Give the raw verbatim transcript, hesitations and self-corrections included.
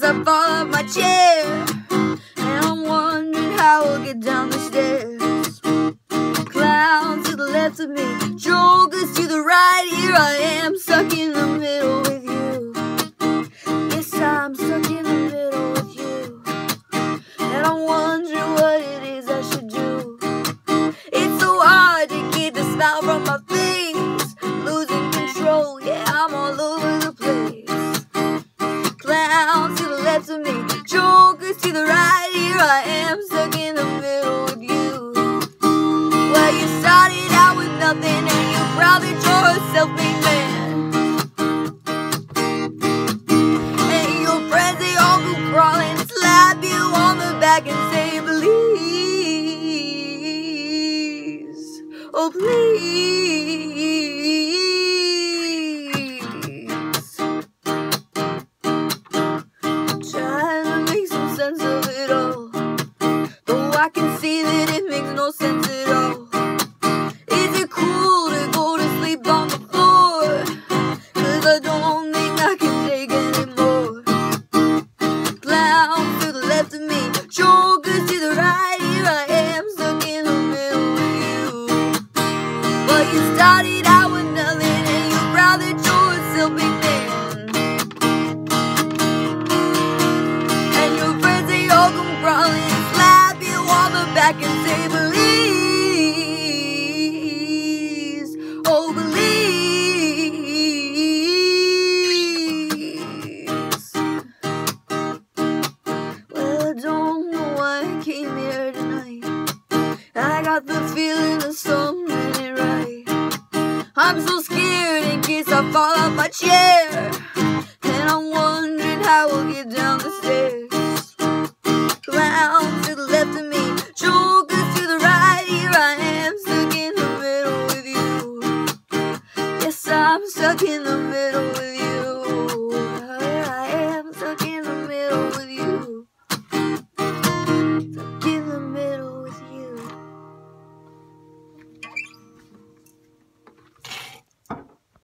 as I fall off my chair, and I'm wondering how I'll get down the stairs. Clowns to the left of me, jokers to the right. Here I am, stuck in the middle with you. Yes, I'm stuck in the middle with you, and I'm wondering what it is I should do. It's so hard to keep the smile from my face, losing control, yeah, I'm all over the place. Clowns to the left of me, jokers to the right. Here I am, stuck in the middle with you. Well, you started out with nothing, and you probably you're a self-made man. And your friends, they all go crawling, slap you on the back and